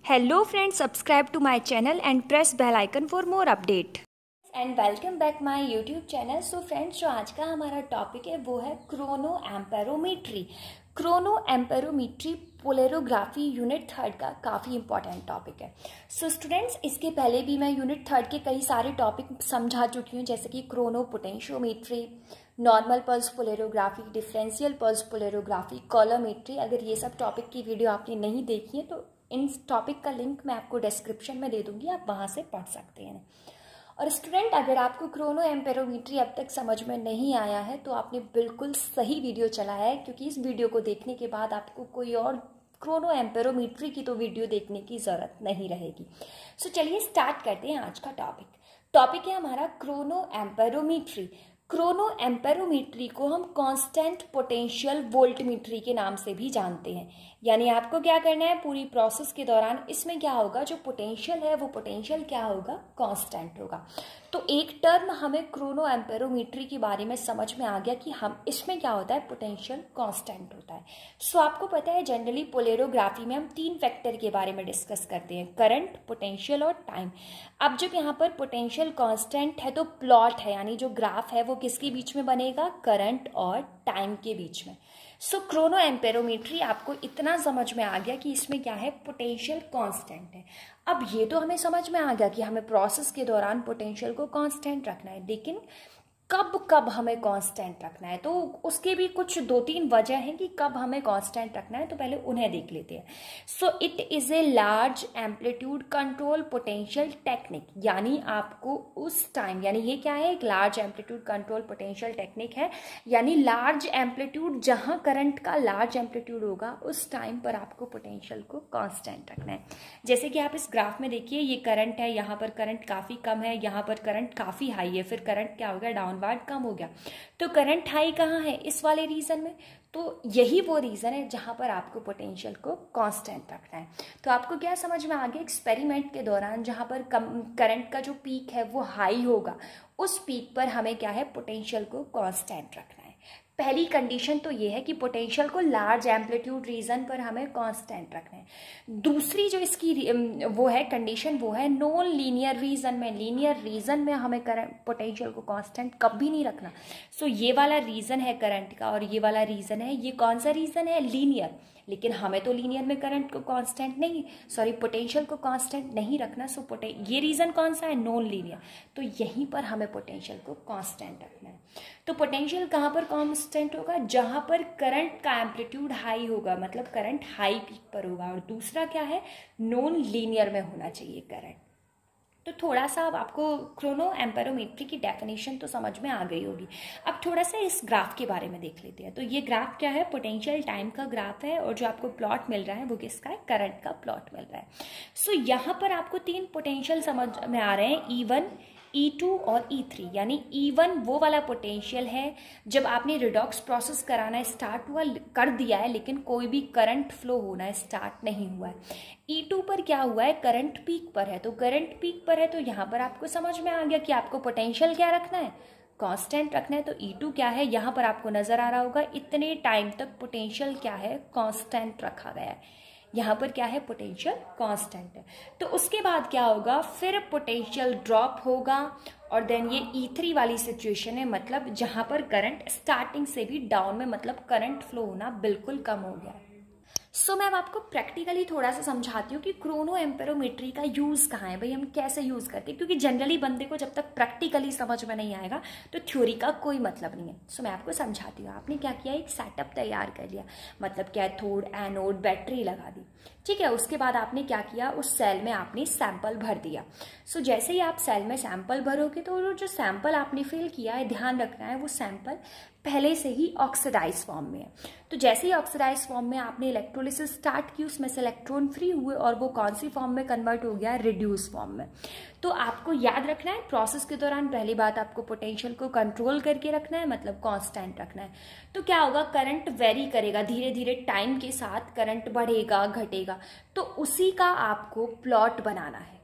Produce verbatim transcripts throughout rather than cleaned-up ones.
Hello friends, subscribe to my channel and press bell icon for more update. And welcome back my YouTube channel. So friends, जो आज का हमारा topic है वो है chrono amperometry. Chrono amperometry polarography unit third का काफ़ी important topic है। सो स्टूडेंट्स, इसके पहले भी मैं यूनिट थर्ड के कई सारे टॉपिक समझा चुकी हूँ, जैसे कि chrono potentiometry, normal pulse polarography, differential pulse polarography, coulometry. अगर ये सब टॉपिक की वीडियो आपने नहीं देखी है तो इन टॉपिक का लिंक मैं आपको डिस्क्रिप्शन में दे दूंगी, आप वहाँ से पढ़ सकते हैं। और स्टूडेंट, अगर आपको क्रोनो एम्पेरोमीट्री अब तक समझ में नहीं आया है तो आपने बिल्कुल सही वीडियो चलाया है, क्योंकि इस वीडियो को देखने के बाद आपको कोई और क्रोनो एम्पेरोमीट्री की तो वीडियो देखने की ज़रूरत नहीं रहेगी। सो चलिए स्टार्ट करते हैं आज का टॉपिक। टॉपिक है हमारा क्रोनो एम्पेरोमीट्री। क्रोनो एम्पेरोमीट्री को हम कांस्टेंट पोटेंशियल वोल्टमीट्री के नाम से भी जानते हैं। यानी आपको क्या करना है, पूरी प्रोसेस के दौरान इसमें क्या होगा, जो पोटेंशियल है वो पोटेंशियल क्या होगा, कांस्टेंट होगा। तो एक टर्म हमें क्रोनो एम्पेरोमीट्री के बारे में समझ में आ गया कि हम इसमें क्या होता है, पोटेंशियल कांस्टेंट होता है। सो आपको पता है जनरली पोलैरोग्राफी में हम तीन फैक्टर के बारे में डिस्कस करते हैं, करंट, पोटेंशियल और टाइम। अब जब यहाँ पर पोटेंशियल कांस्टेंट है तो प्लॉट है, यानी जो ग्राफ है वो किसके बीच में बनेगा, करंट और टाइम के बीच में। सो क्रोनो एम्पेरोमीट्री आपको इतना समझ में आ गया कि इसमें क्या है, पोटेंशियल कांस्टेंट है। अब ये तो हमें समझ में आ गया कि हमें प्रोसेस के दौरान पोटेंशियल को कांस्टेंट रखना है, लेकिन कब कब हमें कांस्टेंट रखना है, तो उसके भी कुछ दो तीन वजह हैं कि कब हमें कांस्टेंट रखना है, तो पहले उन्हें देख लेते हैं। So it is a large amplitude control potential technique. यानी आपको उस टाइम, यानी ये क्या है, एक large amplitude control potential technique है। यानी लार्ज एम्पलीट्यूड, जहां करंट का लार्ज एम्पलीट्यूड होगा उस टाइम पर आपको पोटेंशियल को कांस्टेंट रखना है। जैसे कि आप इस ग्राफ में देखिए, ये करंट है, यहाँ पर करंट काफी कम है, यहाँ पर करंट काफी हाई है, फिर करंट क्या हो गया, डाउन वार्ड कम हो गया। तो करंट हाई कहाँ है, इस वाले रीजन में। तो यही वो रीजन है जहां पर आपको पोटेंशियल को कांस्टेंट रखना है। तो आपको क्या समझ में आ गया, एक्सपेरिमेंट के दौरान जहां पर करंट का जो पीक है वो हाई होगा, उस पीक पर हमें क्या है, पोटेंशियल को कांस्टेंट रखना है। पहली कंडीशन तो ये है कि पोटेंशियल को लार्ज एम्पलीट्यूड रीजन पर हमें कांस्टेंट रखना है। दूसरी जो इसकी वो है कंडीशन, वो है नॉन लीनियर रीजन में। लीनियर रीजन में हमें पोटेंशियल को कांस्टेंट कभी नहीं रखना। सो ये वाला रीजन है करंट का और ये वाला रीजन है, ये कौन सा रीजन है, लीनियर। लेकिन हमें तो लीनियर में करंट को कांस्टेंट नहीं, सॉरी पोटेंशियल को कांस्टेंट नहीं रखना। सो पोटे ये रीजन कौन सा है, नॉन लीनियर। तो यहीं पर हमें पोटेंशियल को कांस्टेंट रखना है। तो पोटेंशियल कहाँ पर कांस्टेंट होगा, जहां पर करंट का एम्पलीट्यूड हाई होगा, मतलब करंट हाई पीक पर होगा। और दूसरा क्या है, नॉन लीनियर में होना चाहिए करंट। तो थोड़ा सा अब आपको क्रोनो एम्पेरोमीट्री की डेफिनेशन तो समझ में आ गई होगी। अब थोड़ा सा इस ग्राफ के बारे में देख लेते हैं। तो ये ग्राफ क्या है, पोटेंशियल टाइम का ग्राफ है, और जो आपको प्लॉट मिल रहा है वो किसका है, करंट का प्लॉट मिल रहा है। सो so, यहाँ पर आपको तीन पोटेंशियल समझ में आ रहे हैं, ई वन, ई टू और ई थ्री। यानी ई वन वो वाला पोटेंशियल है जब आपने रिडॉक्स प्रोसेस कराना स्टार्ट हुआ कर दिया है, लेकिन कोई भी करंट फ्लो होना स्टार्ट नहीं हुआ है। ई टू पर क्या हुआ है, करंट पीक पर है। तो करंट पीक पर है तो यहाँ पर आपको समझ में आ गया कि आपको पोटेंशियल क्या रखना है, कांस्टेंट रखना है। तो ई टू क्या है, यहाँ पर आपको नजर आ रहा होगा, इतने टाइम तक पोटेंशियल क्या है, कांस्टेंट रखा गया है। यहाँ पर क्या है, पोटेंशियल कांस्टेंट है। तो उसके बाद क्या होगा, फिर पोटेंशियल ड्रॉप होगा, और देन ये ई थ्री वाली सिचुएशन है, मतलब जहां पर करंट स्टार्टिंग से भी डाउन में, मतलब करंट फ्लो होना बिल्कुल कम हो गया है। सो so, मैं आपको प्रैक्टिकली थोड़ा सा समझाती हूँ कि क्रोनो एम्पेरोमीट्री का यूज़ कहाँ है, भाई हम कैसे यूज़ करते हैं। क्योंकि जनरली बंदे को जब तक प्रैक्टिकली समझ में नहीं आएगा तो थ्योरी का कोई मतलब नहीं है। सो so, मैं आपको समझाती हूँ। आपने क्या किया, एक सेटअप तैयार कर लिया, मतलब कैथोड, एनोड, बैटरी लगा दी, ठीक है। उसके बाद आपने क्या किया, उस सेल में आपने सैंपल भर दिया। सो so, जैसे ही आप सेल में सैंपल भरोगे तो जो सैंपल आपने फिल किया है, ध्यान रखना है वो सैंपल पहले से ही ऑक्सीडाइज फॉर्म में है। तो जैसे ही ऑक्सीडाइज फॉर्म में आपने इलेक्ट्रोलिसिस स्टार्ट की, उसमें से इलेक्ट्रॉन फ्री हुए और वो कौन सी फॉर्म में कन्वर्ट हो गया, रिड्यूस फॉर्म में। तो आपको याद रखना है प्रोसेस के दौरान पहली बात आपको पोटेंशियल को कंट्रोल करके रखना है, मतलब कांस्टेंट रखना है। तो क्या होगा, करंट वेरी करेगा, धीरे धीरे टाइम के साथ करंट बढ़ेगा घटेगा, तो उसी का आपको प्लॉट बनाना है।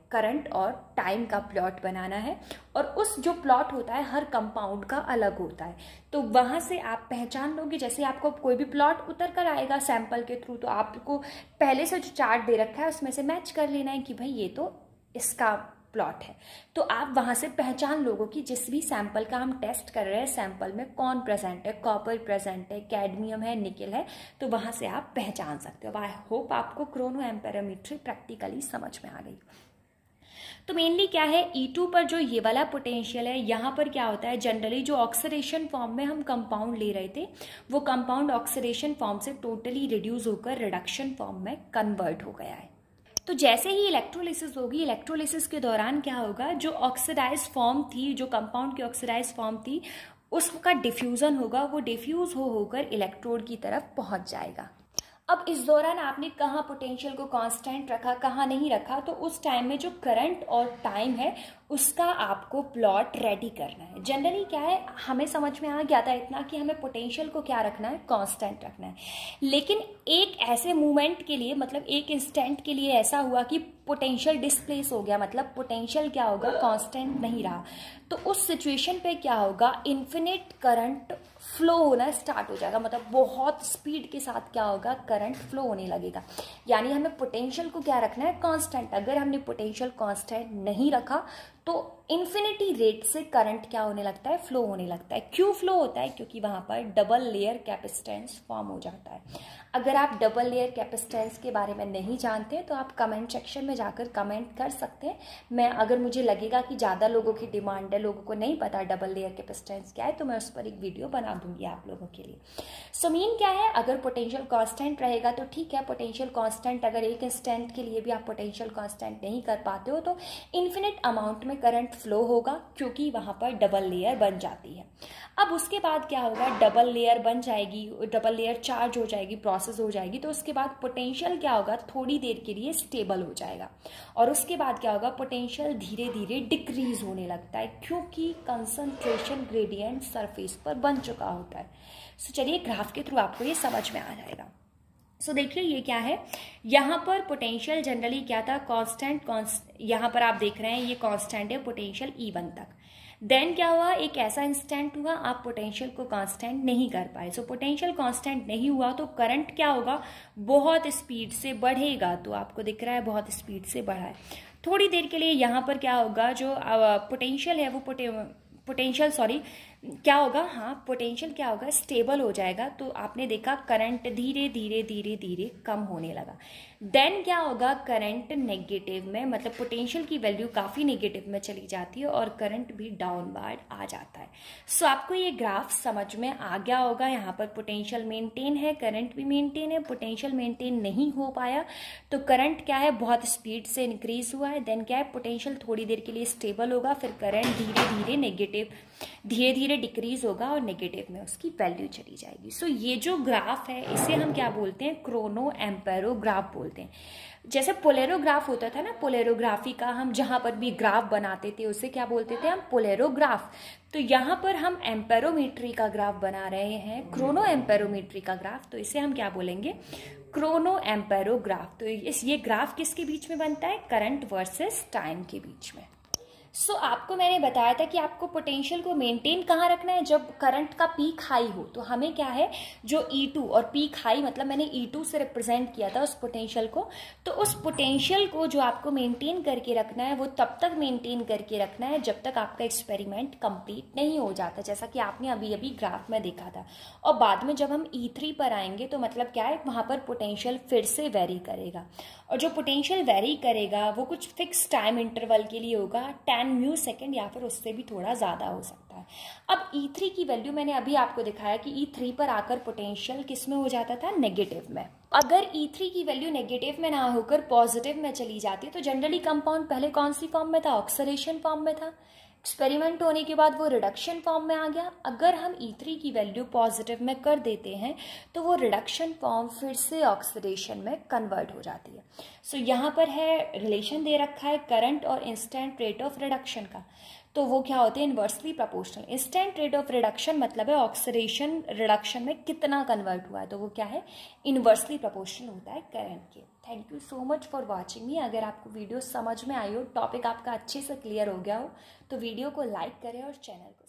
करंट और टाइम का प्लॉट बनाना है, और उस जो प्लॉट होता है हर कंपाउंड का अलग होता है। तो वहाँ से आप पहचान लोगे, जैसे आपको कोई भी प्लॉट उतर कर आएगा सैंपल के थ्रू, तो आपको पहले से जो चार्ट दे रखा है उसमें से मैच कर लेना है कि भाई ये तो इसका प्लॉट है। तो आप वहाँ से पहचान लोगे कि जिस भी सैंपल का हम टेस्ट कर रहे हैं सैंपल में कौन प्रेजेंट है, कॉपर प्रेजेंट है, कैडमियम है, निकेल है, तो वहाँ से आप पहचान सकते हो। आई होप आपको क्रोनो एम्पेरोमेट्री प्रैक्टिकली समझ में आ गई। तो मेनली क्या है, ई टू पर जो ये वाला पोटेंशियल है, यहाँ पर क्या होता है, जनरली जो ऑक्सीडेशन फॉर्म में हम कंपाउंड ले रहे थे वो कंपाउंड ऑक्सीडेशन फॉर्म से टोटली रिड्यूस होकर रिडक्शन फॉर्म में कन्वर्ट हो गया है। तो जैसे ही इलेक्ट्रोलिसिस होगी, इलेक्ट्रोलिसिस के दौरान क्या होगा, जो ऑक्सीडाइज फॉर्म थी, जो कंपाउंड की ऑक्सीडाइज फॉर्म थी, उसका डिफ्यूजन होगा, वो डिफ्यूज हो होकर इलेक्ट्रोड की तरफ पहुंच जाएगा। अब इस दौरान आपने कहाँ पोटेंशियल को कांस्टेंट रखा, कहाँ नहीं रखा, तो उस टाइम में जो करंट और टाइम है उसका आपको प्लॉट रेडी करना है। जनरली क्या है, हमें समझ में आ गया था इतना कि हमें पोटेंशियल को क्या रखना है, कांस्टेंट रखना है। लेकिन एक ऐसे मोमेंट के लिए, मतलब एक इंस्टेंट के लिए ऐसा हुआ कि पोटेंशियल डिस्प्लेस हो गया, मतलब पोटेंशियल क्या होगा, कांस्टेंट नहीं रहा। तो उस सिचुएशन पे क्या होगा, इन्फिनिट करंट फ्लो होना स्टार्ट हो जाएगा, मतलब बहुत स्पीड के साथ क्या होगा, करंट फ्लो होने लगेगा। यानी हमें पोटेंशियल को क्या रखना है, कांस्टेंट। अगर हमने पोटेंशियल कांस्टेंट नहीं रखा तो इन्फिनिटी रेट से करंट क्या होने लगता है, फ्लो होने लगता है। क्यों फ्लो होता है, क्योंकि वहां पर डबल लेयर कैपेसिटेंस फॉर्म हो जाता है। अगर आप डबल लेयर कैपेसिटेंस के बारे में नहीं जानते तो आप कमेंट सेक्शन में जाकर कमेंट कर सकते हैं। मैं अगर मुझे लगेगा कि ज़्यादा लोगों की डिमांड है, लोगों को नहीं पता डबल लेयर कैपेसिटेंस क्या है, तो मैं उस पर एक वीडियो बना दूंगी आप लोगों के लिए। सो मीन क्या है, अगर पोटेंशियल कांस्टेंट रहेगा तो ठीक है, पोटेंशियल कांस्टेंट अगर एक इंस्टेंट के लिए भी आप पोटेंशियल कांस्टेंट नहीं कर पाते हो तो इन्फिनिट अमाउंट में करंट फ्लो होगा, क्योंकि वहां पर डबल लेयर बन जाती है। अब उसके बाद क्या होगा, डबल लेयर बन जाएगी, डबल लेयर चार्ज हो जाएगी, प्रोसेस हो जाएगी, तो उसके बाद पोटेंशियल क्या होगा, थोड़ी देर के लिए स्टेबल हो जाएगा, और उसके बाद क्या होगा, पोटेंशियल धीरे धीरे डिक्रीज होने लगता है, क्योंकि कंसंट्रेशन ग्रेडियंट सरफेस पर बन चुका होता है। सो चलिए ग्राफ के थ्रू आपको ये समझ में आ जाएगा। सो so, देखिए ये क्या है, यहाँ पर पोटेंशियल जनरली क्या था, कांस्टेंट, यहाँ पर आप देख रहे हैं ये कांस्टेंट है पोटेंशियल ई वन तक। देन क्या हुआ, एक ऐसा इंस्टेंट हुआ आप पोटेंशियल को कांस्टेंट नहीं कर पाए। सो पोटेंशियल कांस्टेंट नहीं हुआ तो करंट क्या होगा, बहुत स्पीड से बढ़ेगा। तो आपको दिख रहा है बहुत स्पीड से बढ़ा है। थोड़ी देर के लिए यहाँ पर क्या होगा, जो पोटेंशियल है वो पोटे पोटेंशियल सॉरी क्या होगा, हाँ पोटेंशियल क्या होगा, स्टेबल हो जाएगा। तो आपने देखा करंट धीरे धीरे धीरे धीरे कम होने लगा। देन क्या होगा, करंट नेगेटिव में, मतलब पोटेंशियल की वैल्यू काफ़ी नेगेटिव में चली जाती है और करंट भी डाउनवर्ड आ जाता है। सो so, आपको ये ग्राफ समझ में आ गया होगा। यहाँ पर पोटेंशियल मेंटेन है, करंट भी मेंटेन है। पोटेंशियल मेंटेन नहीं हो पाया तो करंट क्या है, बहुत स्पीड से इंक्रीज हुआ है। देन क्या है, पोटेंशियल थोड़ी देर के लिए स्टेबल होगा, फिर करंट धीरे धीरे नेगेटिव धीरे धीरे डिक्रीज होगा और नेगेटिव में उसकी वैल्यू चली जाएगी। सो so, ये जो ग्राफ है इसे हम क्या बोलते हैं, क्रोनो एम्पेरो ग्राफ बोलते हैं। जैसे पोलेरोग्राफ होता था ना, पोलेरोग्राफी का हम जहां पर भी ग्राफ बनाते थे उसे क्या बोलते थे हम, पोलेरोग्राफ। तो यहाँ पर हम एम्पेरोमेट्री का ग्राफ बना रहे हैं, क्रोनो एम्पेरोमेट्री का ग्राफ, तो इसे हम क्या बोलेंगे, क्रोनो एम्पेरोग्राफ। तो इस ये ग्राफ किसके बीच में बनता है, करंट वर्सेस टाइम के बीच में। सो so, आपको मैंने बताया था कि आपको पोटेंशियल को मेंटेन कहाँ रखना है, जब करंट का पीक हाई हो। तो हमें क्या है, जो ई टू और पीक हाई, मतलब मैंने ई टू से रिप्रेजेंट किया था उस पोटेंशियल को, तो उस पोटेंशियल को जो आपको मेंटेन करके रखना है वो तब तक मेंटेन करके रखना है जब तक आपका एक्सपेरिमेंट कंप्लीट नहीं हो जाता, जैसा कि आपने अभी अभी ग्राफ में देखा था। और बाद में जब हम ई थ्री पर आएंगे तो मतलब क्या है, वहाँ पर पोटेंशियल फिर से वेरी करेगा, और जो पोटेंशियल वेरी करेगा वो कुछ फिक्स टाइम इंटरवल के लिए होगा, टेन म्यू सेकेंड या फिर उससे भी थोड़ा ज़्यादा हो सकता है। अब ई थ्री की वैल्यू मैंने अभी आपको दिखाया कि ई थ्री पर आकर पोटेंशियल किस में हो जाता था, नेगेटिव में। अगर ई थ्री की वैल्यू नेगेटिव में ना होकर पॉजिटिव में चली जाती तो जनरली कंपाउंड पहले कौन सी फॉर्म में था, ऑक्सीडेशन फॉर्म में था। एक्सपेरिमेंट होने के बाद वो रिडक्शन फॉर्म में आ गया। अगर हम ई थ्री की वैल्यू पॉजिटिव में कर देते हैं तो वो रिडक्शन फॉर्म फिर से ऑक्सीडेशन में कन्वर्ट हो जाती है। सो so, यहाँ पर है रिलेशन दे रखा है करंट और इंस्टेंट रेट ऑफ रिडक्शन का। तो वो क्या होते हैं, inversely proportional. Instant rate of reduction मतलब है ऑक्सीडेशन रिडक्शन में कितना कन्वर्ट हुआ है, तो वो क्या है, इन्वर्सली प्रोपोर्शनल होता है करंट के। Thank you so much for watching me. अगर आपको वीडियो समझ में आई हो, टॉपिक आपका अच्छे से क्लियर हो गया हो, तो वीडियो को लाइक करें और चैनल